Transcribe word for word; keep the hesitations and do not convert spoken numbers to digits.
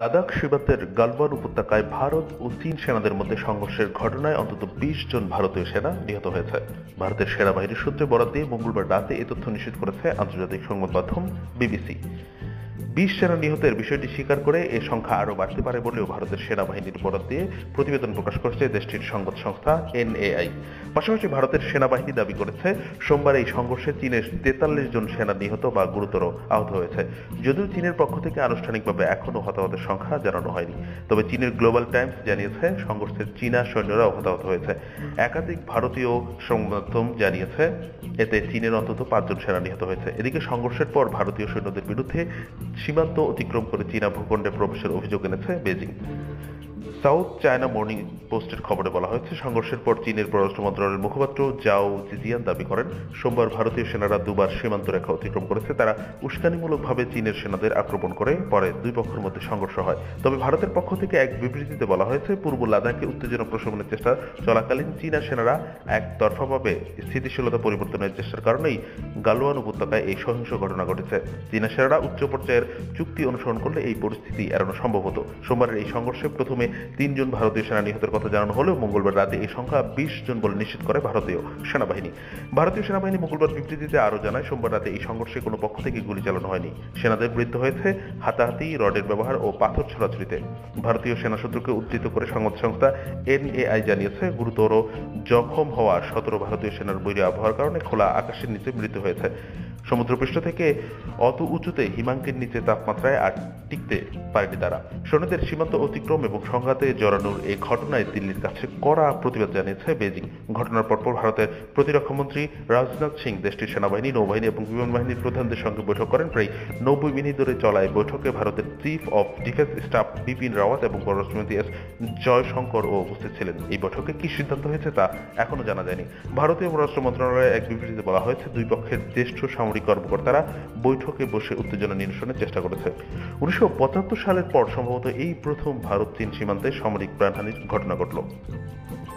লাদাখ সীমান্তের গালওয়ান উপত্যকায় ভারত ও চীন সেনাদের মধ্যে সংঘর্ষের ঘটনায় অন্তত বিশ জন ভারতীয় সেনা নিহত হয়েছে। ভারতের সেনাবাহিনীর সূত্রে বরাত দিয়ে মঙ্গলবার রাতে এ তথ্য নিশ্চিত করেছে আন্তর্জাতিক সংবাদ মাধ্যম বিবিসি। বিশ সেনা নিহতের বিষয়টি স্বীকার করে এ সংখ্যা আরও বাড়তে পারে বলেও ভারতের সেনাবাহিনীর বরাত দিয়ে প্রতিবেদন প্রকাশ করেছে দেশটির সংবাদ সংস্থা এনএআই। পাশাপাশি ভারতের সেনাবাহিনী দাবি করেছে সোমবার এই সংঘর্ষে চীনের তেতাল্লিশ জন সেনা নিহত বা গুরুতর আহত হয়েছে। যদিও চীনের পক্ষ থেকে আনুষ্ঠানিকভাবে এখনও হতাহতের সংখ্যা জানানো হয়নি, তবে চীনের গ্লোবাল টাইমস জানিয়েছে সংঘর্ষে চীনা সৈন্যরাও হতাহত হয়েছে। একাধিক ভারতীয় সংবাদ মাধ্যম জানিয়েছে এতে চীনের অন্তত পাঁচজন সেনা নিহত হয়েছে। এদিকে সংঘর্ষের পর ভারতীয় সৈন্যদের বিরুদ্ধে সীমান্ত অতিক্রম করে চীনা ভূখণ্ডে প্রবেশের অভিযোগ এনেছে বেজিং। সাউথ চায়না মর্নিং পোস্টের খবরে বলা হয়েছে, সংঘর্ষের পর চীনের পররাষ্ট্র মন্ত্রণালয়ের মুখপাত্র জাও জিজিয়ান দাবি করেন, সোমবার ভারতীয় সেনারা দুবার সীমান্ত রেখা অতিক্রম করেছে। তারা উস্কানিমূলকভাবে চীনের সেনাদের আক্রমণ করে পরে দুই পক্ষের মধ্যে সংঘর্ষ হয়। তবে ভারতের পক্ষ থেকে এক বিবৃতিতে বলা হয়েছে, পূর্ব লাদাখে উত্তেজনা প্রশমনের চেষ্টা চলাকালীন চীনা সেনারা একতরফাভাবে স্থিতিশীলতা পরিবর্তনের চেষ্টার কারণেই গালওয়ান উপত্যকায় এই সহিংস ঘটনা ঘটেছে। চীনা সেনারা উচ্চ পর্যায়ের চুক্তি অনুসরণ করলে এই পরিস্থিতি এড়ানো সম্ভব হতো। সোমবারের এই সংঘর্ষে প্রথমে তিনজন ভারতীয় সেনা নিহতের কথা জানানো হলেও মঙ্গলবার রাতে এই সংখ্যা বিশ জন বলে নিশ্চিত করে ভারতীয় সেনাবাহিনী। ভারতীয় সেনাবাহিনী মঙ্গলবার বিবৃতিতে আরও জানায়, সোমবার রাতে এই সংঘর্ষে কোনো পক্ষ থেকে গুলি চালানো হয়নি। সেনাদের বিরুদ্ধে হয়েছে হাতাহাতি, রডের ব্যবহার ও পাথর ছোড়াছুড়িতে। ভারতীয় সেনা সূত্রকে উদ্ধৃত করে সংবাদ সংস্থা এনএআই জানিয়েছে, গুরুতর জখম হওয়া সতেরো ভারতীয় সেনার বৈরী আবহাওয়ার কারণে খোলা আকাশের নিচে মৃত্যু হয়েছে। সমুদ্রপৃষ্ঠ থেকে অত উঁচুতে হিমাঙ্কের নিচে তাপমাত্রায় আর টিকতে পারেনি তারা। সৈন্যদের সীমান্ত অতিক্রম এবং সংঘাতে জড়ানোর এই ঘটনায় দিল্লির কাছে কড়া প্রতিবাদ জানিয়েছে বেজিং। ঘটনার পরপর ভারতের প্রতিরক্ষামন্ত্রী রাজনাথ সিং দেশটির সেনাবাহিনী, নৌবাহিনী এবং বিমান বাহিনীর প্রধানদের সঙ্গে বৈঠক করেন। প্রায় নব্বই মিনিট ধরে চলা এই বৈঠকে ভারতের chief of defence staff Bipin Rawat এবং পররাষ্ট্রমন্ত্রী এস জয়শঙ্করও উপস্থিত ছিলেন। এই বৈঠকে কি সিদ্ধান্ত হয়েছে তা এখনও জানা যায়নি। ভারতীয় পররাষ্ট্র মন্ত্রণালয়ের এক বিবৃতিতে বলা হয়েছে, দুই পক্ষের জ্যেষ্ঠ সামরিক কর্মকর্তারা বৈঠকে বসে উত্তেজনা নিরসনের চেষ্টা করেছে। উনিশশো পঁচাত্তর সালের পর সম্ভবত এই প্রথম ভারত চীন সীমান্তে সামরিক প্রাণহানির ঘটনা ঘটল।